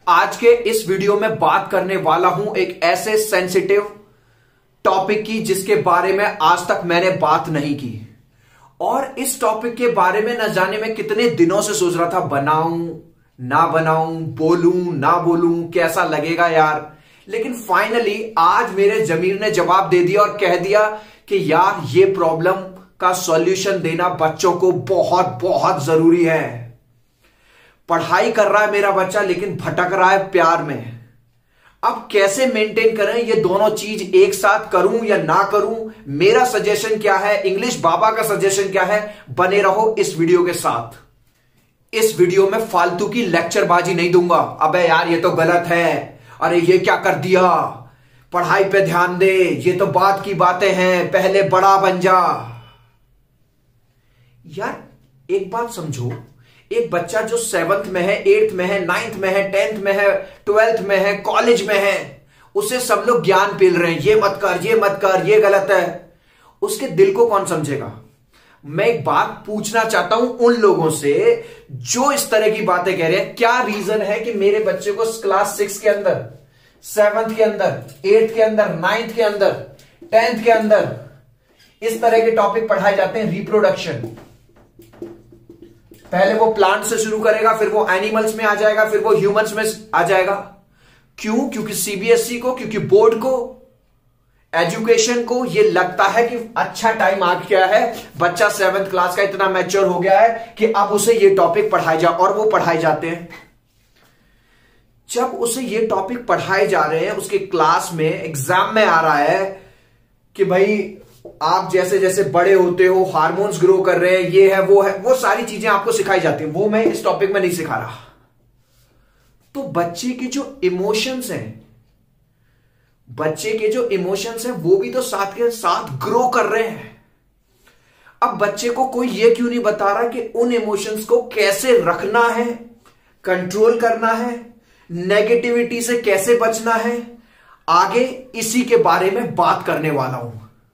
आज के इस वीडियो में बात करने वाला हूं एक ऐसे सेंसिटिव टॉपिक की जिसके बारे में आज तक मैंने बात नहीं की। और इस टॉपिक के बारे में न जाने मैं कितने दिनों से सोच रहा था, बनाऊं ना बनाऊं, बोलूं ना बोलूं, कैसा लगेगा यार। लेकिन फाइनली आज मेरे जमीर ने जवाब दे दिया और कह दिया कि यार ये प्रॉब्लम का सॉल्यूशन देना बच्चों को बहुत बहुत जरूरी है। पढ़ाई कर रहा है मेरा बच्चा लेकिन भटक रहा है प्यार में। अब कैसे मेंटेन करें ये दोनों चीज, एक साथ करूं या ना करूं? मेरा सजेशन क्या है, इंग्लिश बाबा का सजेशन क्या है, बने रहो इस वीडियो के साथ। इस वीडियो में फालतू की लेक्चरबाजी नहीं दूंगा। अबे यार ये तो गलत है, अरे ये क्या कर दिया, पढ़ाई पे ध्यान दे, ये तो बात की बातें हैं, पहले बड़ा बन जा। यार एक बात समझो, एक बच्चा जो 7th में है, 8th में है, 9th में है, 10th में है, 12th में है, कॉलेज में है, उसे सब लोग ज्ञान पेल रहे हैं, ये मत कर, ये मत कर, ये गलत है। उसके दिल को कौन समझेगा? मैं एक बात पूछना चाहता हूं उन लोगों से जो इस तरह की बातें कह रहे हैं, क्या रीजन है कि मेरे बच्चे को क्लास 6 के अंदर, 7th के अंदर, 8th के अंदर, 9th के अंदर, 10th के अंदर इस तरह के टॉपिक पढ़ाए जाते हैं? रिप्रोडक्शन, पहले वो प्लांट से शुरू करेगा, फिर वो एनिमल्स में आ जाएगा, फिर वो ह्यूमंस में आ जाएगा। क्यों? क्योंकि सीबीएसई को, क्योंकि बोर्ड को, एजुकेशन को ये लगता है कि अच्छा टाइम आ गया है, बच्चा 7th क्लास का इतना मैच्योर हो गया है कि अब उसे ये टॉपिक पढ़ाए जा, और वो पढ़ाए जाते हैं। जब उसे ये टॉपिक पढ़ाए जा रहे हैं, उसके क्लास में एग्जाम में आ रहा है कि भाई आप जैसे जैसे बड़े होते हो हार्मोन्स ग्रो कर रहे हैं, ये है, वो सारी चीजें आपको सिखाई जाती हैं। वो मैं इस टॉपिक में नहीं सिखा रहा। तो बच्चे के जो इमोशंस हैं, वो भी तो साथ के साथ ग्रो कर रहे हैं। अब बच्चे को कोई ये क्यों नहीं बता रहा कि उन इमोशंस को कैसे रखना है, कंट्रोल करना है, नेगेटिविटी से कैसे बचना है? आगे इसी के बारे में बात करने वाला हूं।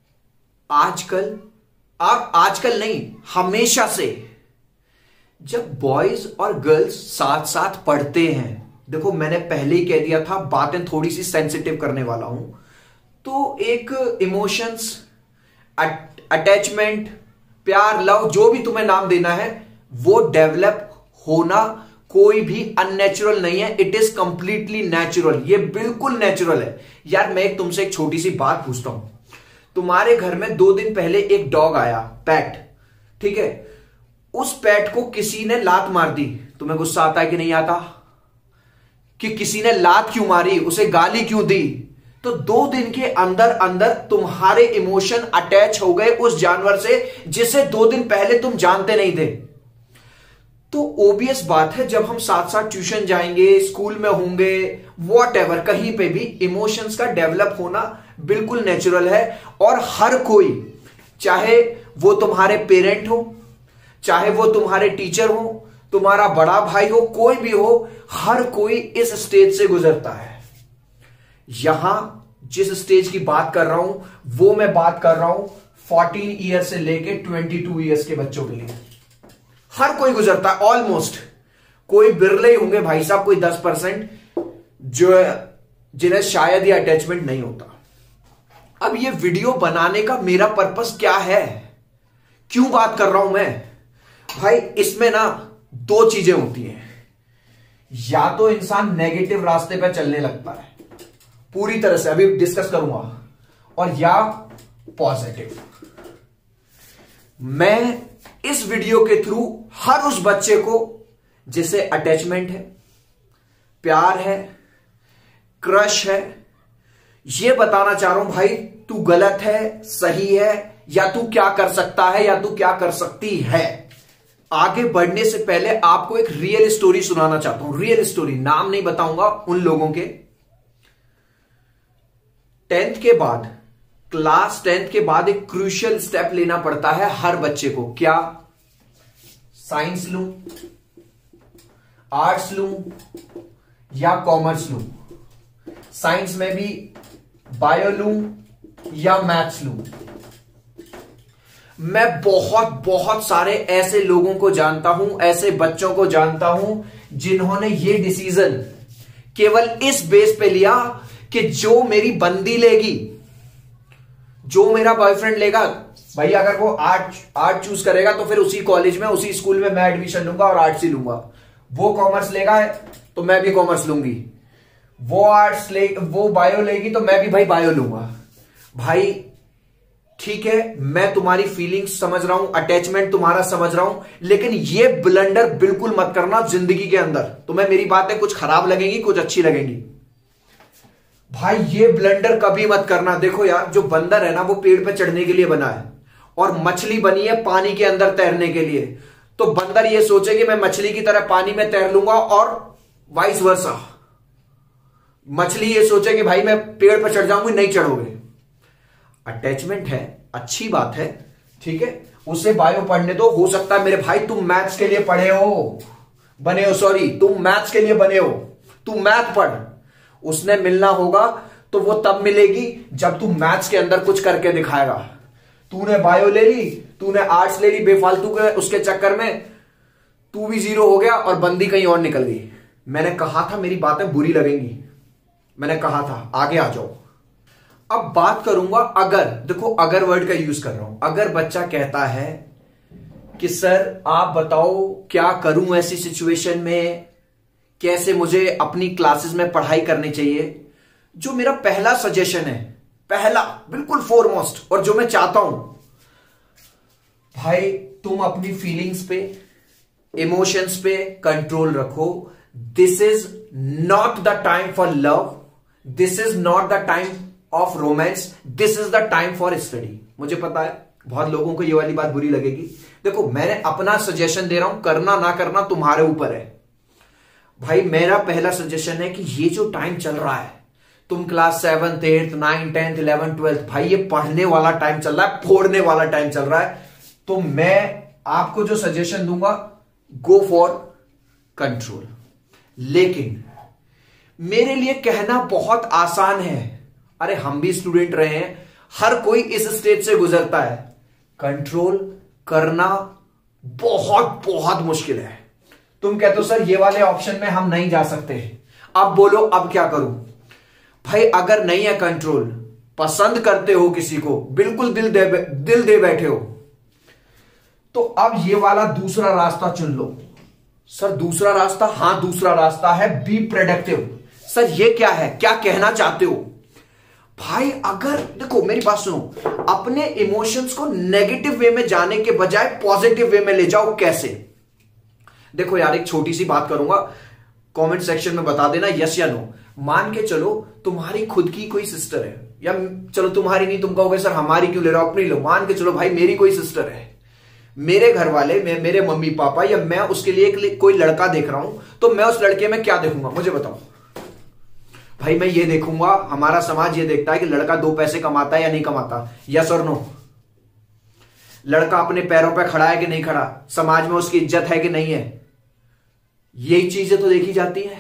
आजकल नहीं, हमेशा से जब बॉयज और गर्ल्स साथ साथ पढ़ते हैं, देखो मैंने पहले ही कह दिया था बातें थोड़ी सी सेंसिटिव करने वाला हूं, तो एक इमोशंस, अटैचमेंट, प्यार, लव, जो भी तुम्हें नाम देना है, वो डेवलप होना कोई भी अननेचुरल नहीं है। इट इज कंप्लीटली नेचुरल, ये बिल्कुल नेचुरल है। यार मैं तुमसे एक छोटी सी बात पूछता हूं, तुम्हारे घर में 2 दिन पहले एक डॉग आया, पेट, ठीक है, उस पेट को किसी ने लात मार दी, तुम्हें गुस्सा आता है कि नहीं आता? कि किसी ने लात क्यों मारी, उसे गाली क्यों दी? तो 2 दिन के अंदर अंदर तुम्हारे इमोशन अटैच हो गए उस जानवर से जिसे 2 दिन पहले तुम जानते नहीं थे। तो ओबियस बात है, जब हम साथ साथ ट्यूशन जाएंगे, स्कूल में होंगे, वॉटएवर, कहीं पे भी इमोशंस का डेवलप होना बिल्कुल नेचुरल है। और हर कोई, चाहे वो तुम्हारे पेरेंट हो, चाहे वो तुम्हारे टीचर हो, तुम्हारा बड़ा भाई हो, कोई भी हो, हर कोई इस स्टेज से गुजरता है। यहां जिस स्टेज की बात कर रहा हूं, वो मैं बात कर रहा हूं 14 ईयर से लेके 22 ईयर्स के बच्चों के लिए। हर कोई गुजरता है ऑलमोस्ट। कोई बिरले ही होंगे भाई साहब, कोई 10% जो जिन्हें शायद ये अटैचमेंट नहीं होता। अब ये वीडियो बनाने का मेरा पर्पस क्या है, क्यों बात कर रहा हूं मैं? भाई इसमें ना 2 चीजें होती हैं, या तो इंसान नेगेटिव रास्ते पर चलने लगता है पूरी तरह से, अभी डिस्कस करूंगा, और या पॉजिटिव। मैं इस वीडियो के थ्रू हर उस बच्चे को जिसे अटैचमेंट है, प्यार है, क्रश है, ये बताना चाह रहा हूं भाई तू गलत है, सही है, या तू क्या कर सकता है, या तू क्या कर सकती है। आगे बढ़ने से पहले आपको एक रियल स्टोरी सुनाना चाहता हूं, रियल स्टोरी, नाम नहीं बताऊंगा उन लोगों के। 10th के बाद, क्लास 10th के बाद एक क्रूशियल स्टेप लेना पड़ता है हर बच्चे को। क्या? साइंस लूं, आर्ट्स लूं या कॉमर्स लूं? साइंस में भी बायो लूं या मैथ्स लूं? मैं बहुत बहुत सारे ऐसे लोगों को जानता हूं, ऐसे बच्चों को जानता हूं जिन्होंने ये डिसीजन केवल इस बेस पे लिया कि जो मेरी बंदी लेगी, जो मेरा बॉयफ्रेंड लेगा, भाई अगर वो आर्ट चूज करेगा तो फिर उसी कॉलेज में, उसी स्कूल में मैं एडमिशन लूंगा और आर्ट्स ही लूंगा। वो कॉमर्स लेगा तो मैं भी कॉमर्स लूंगी, वो बायो लेगी तो मैं भी भाई बायो लूंगा। भाई ठीक है, मैं तुम्हारी फीलिंग्स समझ रहा हूं, अटैचमेंट तुम्हारा समझ रहा हूं, लेकिन ये ब्लंडर बिल्कुल मत करना जिंदगी के अंदर। तुम्हें मेरी बातें कुछ खराब लगेंगी, कुछ अच्छी लगेंगी, भाई ये ब्लंडर कभी मत करना। देखो यार, जो बंदर है ना वो पेड़ पे चढ़ने के लिए बना है और मछली बनी है पानी के अंदर तैरने के लिए। तो बंदर ये सोचे कि मैं मछली की तरह पानी में तैर लूंगा और वाइस वर्सा। मछली ये सोचे कि भाई मैं पेड़ पर चढ़ जाऊंगी, नहीं चढ़ोगे। अटैचमेंट है, अच्छी बात है, ठीक है, उसे बायो पढ़ने दो। हो सकता है मेरे भाई तुम मैथ्स के लिए बने हो, तुम मैथ पढ़। उसने मिलना होगा तो वो तब मिलेगी जब तू मैथ्स के अंदर कुछ करके दिखाएगा। तूने बायो ले ली, तूने आर्ट्स ले ली बेफालतू के, उसके चक्कर में तू भी जीरो हो गया और बंदी कहीं और निकल गई। मैंने कहा था मेरी बातें बुरी लगेंगी, मैंने कहा था। आगे आ जाओ। अब बात करूंगा अगर, देखो अगर वर्ड का यूज कर रहा हूं। अगर बच्चा कहता है कि सर आप बताओ क्या करूं ऐसी सिचुएशन में, कैसे मुझे अपनी क्लासेस में पढ़ाई करनी चाहिए, जो मेरा पहला सजेशन है, पहला बिल्कुल फोरमोस्ट, और जो मैं चाहता हूं, भाई तुम अपनी फीलिंग्स पे, इमोशंस पे कंट्रोल रखो। This is not the time for love, this is not the time of romance, this is the time for study. मुझे पता है बहुत लोगों को ये वाली बात बुरी लगेगी। देखो मैंने अपना सजेशन दे रहा हूं, करना ना करना तुम्हारे ऊपर है। भाई मेरा पहला सजेशन है कि ये जो टाइम चल रहा है, तुम class 7th 8th 9th 10th 11th 12th, भाई ये पढ़ने वाला टाइम चल रहा है, फोड़ने वाला टाइम चल रहा है। तो मैं आपको जो सजेशन दूंगा, गो फॉर कंट्रोल। लेकिन मेरे लिए कहना बहुत आसान है, अरे हम भी स्टूडेंट रहे हैं, हर कोई इस स्टेज से गुजरता है। कंट्रोल करना बहुत बहुत मुश्किल है। तुम कहते हो सर ये वाले ऑप्शन में हम नहीं जा सकते, अब बोलो अब क्या करूं। भाई अगर नहीं है कंट्रोल, पसंद करते हो किसी को, बिल्कुल दिल दे बैठे हो, तो अब ये वाला दूसरा रास्ता चुन लो। सर दूसरा रास्ता, हां दूसरा रास्ता है, बी प्रोडक्टिव। सर ये क्या है, क्या कहना चाहते हो? भाई अगर देखो मेरी बात सुनो, अपने इमोशंस को नेगेटिव वे में जाने के बजाय पॉजिटिव वे में ले जाओ। कैसे? देखो यार एक छोटी सी बात करूंगा, कमेंट सेक्शन में बता देना यस या नो। मान के चलो तुम्हारी खुद की कोई सिस्टर है, या चलो तुम्हारी नहीं, तुम कहोगे सर हमारी क्यों ले रहे हो, अपनी लो। मान के चलो भाई मेरी कोई सिस्टर है, मेरे घर वाले, मेरे मम्मी पापा या मैं उसके लिए कोई लड़का देख रहा हूं, तो मैं उस लड़के में क्या देखूंगा मुझे बताओ। भाई मैं ये देखूंगा, हमारा समाज ये देखता है कि लड़का 2 पैसे कमाता है या नहीं कमाता, यस और नो। लड़का अपने पैरों पे खड़ा है कि नहीं खड़ा, समाज में उसकी इज्जत है कि नहीं है, यही चीजें तो देखी जाती है,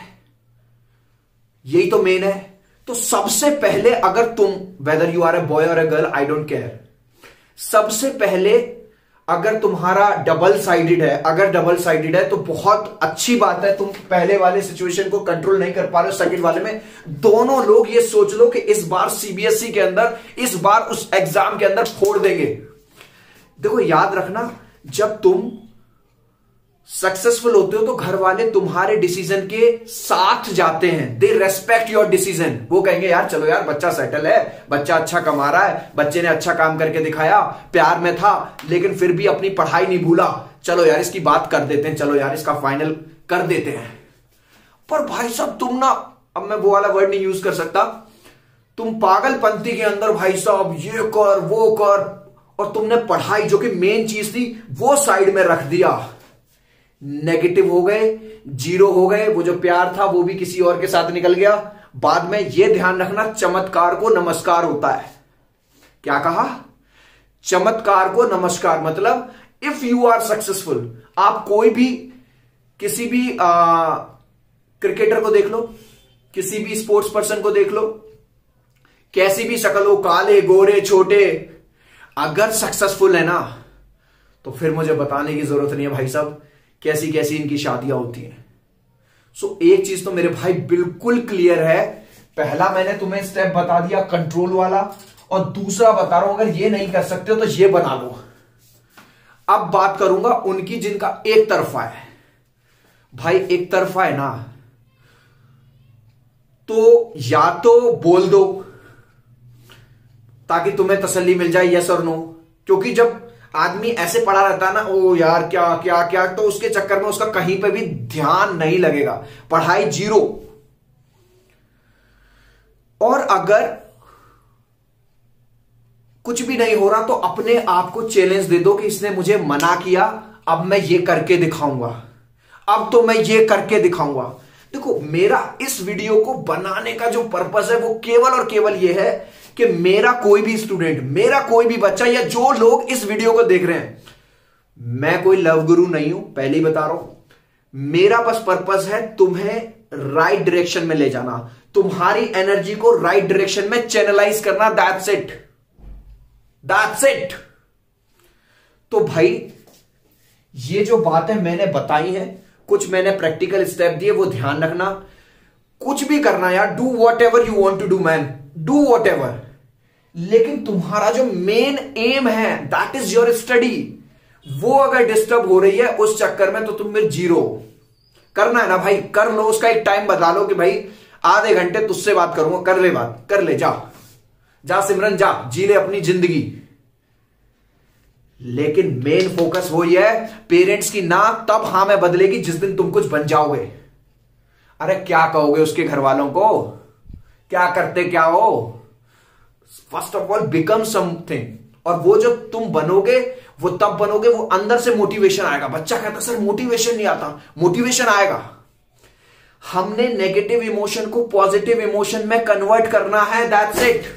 यही तो मेन है। तो सबसे पहले अगर तुम, whether you are a boy और a girl, I don't care, सबसे पहले अगर तुम्हारा डबल साइडेड है, अगर डबल साइडेड है तो बहुत अच्छी बात है, तुम पहले वाले सिचुएशन को कंट्रोल नहीं कर पा रहे हो, सेकंड वाले में दोनों लोग ये सोच लो कि इस बार सीबीएसई के अंदर, इस बार उस एग्जाम के अंदर फोड़ देंगे। देखो याद रखना, जब तुम सक्सेसफुल होते हो तो घर वाले तुम्हारे डिसीजन के साथ जाते हैं, दे रेस्पेक्ट योर डिसीजन। वो कहेंगे यार चलो यार बच्चा सेटल है, बच्चा अच्छा कमा रहा है, बच्चे ने अच्छा काम करके दिखाया, प्यार में था लेकिन फिर भी अपनी पढ़ाई नहीं भूला, चलो यार इसकी बात कर देते हैं, चलो यार इसका फाइनल कर देते हैं। पर भाई साहब तुम ना, अब मैं वो वाला वर्ड नहीं यूज कर सकता, तुम पागलपंती के अंदर भाई साहब ये कर वो कर, और तुमने पढ़ाई जो कि मेन चीज थी वो साइड में रख दिया, नेगेटिव हो गए, जीरो हो गए, वो जो प्यार था वो भी किसी और के साथ निकल गया। बाद में ये ध्यान रखना, चमत्कार को नमस्कार होता है। क्या कहा? चमत्कार को नमस्कार। मतलब इफ यू आर सक्सेसफुल, आप कोई भी, किसी भी क्रिकेटर को देख लो, किसी भी स्पोर्ट्स पर्सन को देख लो, कैसी भी शक्ल हो, काले गोरे छोटे, अगर सक्सेसफुल है ना तो फिर मुझे बताने की जरूरत नहीं है भाई साहब कैसी कैसी इनकी शादियां होती हैं। सो एक चीज तो मेरे भाई बिल्कुल क्लियर है, पहला मैंने तुम्हें स्टेप बता दिया कंट्रोल वाला, और दूसरा बता रहा हूं अगर ये नहीं कर सकते हो तो ये बना लो। अब बात करूंगा उनकी जिनका एक तरफा है। भाई एक तरफा है ना, तो या तो बोल दो ताकि तुम्हें तसल्ली मिल जाए, यस और नो। क्योंकि जब आदमी ऐसे पड़ा रहता है ना, ओ यार क्या क्या क्या, तो उसके चक्कर में उसका कहीं पे भी ध्यान नहीं लगेगा, पढ़ाई जीरो। और अगर कुछ भी नहीं हो रहा तो अपने आप को चैलेंज दे दो कि इसने मुझे मना किया, अब मैं ये करके दिखाऊंगा, अब तो मैं ये करके दिखाऊंगा। देखो मेरा इस वीडियो को बनाने का जो पर्पस है वो केवल और केवल ये है कि मेरा कोई भी स्टूडेंट, मेरा कोई भी बच्चा, या जो लोग इस वीडियो को देख रहे हैं, मैं कोई लव गुरु नहीं हूं, पहले ही बता रहा हूं। मेरा बस पर्पस है तुम्हें राइट डायरेक्शन में ले जाना, तुम्हारी एनर्जी को राइट डायरेक्शन में चैनलाइज करना, दैट्स इट, दैट्स इट। तो भाई ये जो बातें मैंने बताई हैं, कुछ मैंने प्रैक्टिकल स्टेप दिए, वो ध्यान रखना। कुछ भी करना यार, do whatever you want to do man, do whatever, लेकिन तुम्हारा जो मेन एम है दैट इज योर स्टडी, वो अगर डिस्टर्ब हो रही है उस चक्कर में तो तुम मेरे जीरो। करना है ना भाई, कर लो, उसका एक टाइम बता लो कि भाई आधे घंटे तुझसे बात करूंगा, कर ले बात, कर ले, जा जा सिमरन जा, जी ले अपनी जिंदगी। लेकिन मेन फोकस वो ये है, पेरेंट्स की ना तब हां में बदलेगी जिस दिन तुम कुछ बन जाओगे। अरे क्या कहोगे उसके घर वालों को, क्या करते क्या हो? First of all become something, और वो जो तुम बनोगे वो तब बनोगे, वो अंदर से मोटिवेशन आएगा। बच्चा कहता सर मोटिवेशन नहीं आता, मोटिवेशन आएगा। हमने नेगेटिव इमोशन को पॉजिटिव इमोशन में कन्वर्ट करना है, दैट्स इट।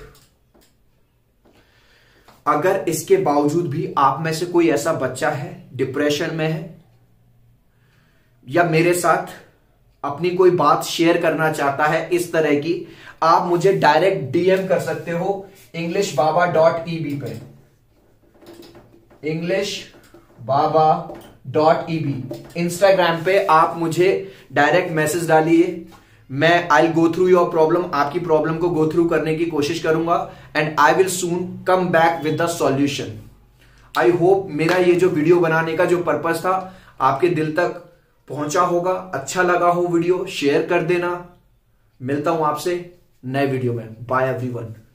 अगर इसके बावजूद भी आप में से कोई ऐसा बच्चा है डिप्रेशन में है, या मेरे साथ अपनी कोई बात शेयर करना चाहता है इस तरह की, आप मुझे डायरेक्ट डीएम कर सकते हो englishbaba.eb पे, englishbaba.eb इंस्टाग्राम पे आप मुझे डायरेक्ट मैसेज डालिए। मैं I go through your problem, आपकी प्रॉब्लम को गो थ्रू करने की कोशिश करूंगा, and I will soon come back with the solution. I hope मेरा ये जो वीडियो बनाने का जो पर्पस था आपके दिल तक पहुंचा होगा, अच्छा लगा हो वीडियो, शेयर कर देना। मिलता हूं आपसे नए वीडियो में, बाय एवरीवन।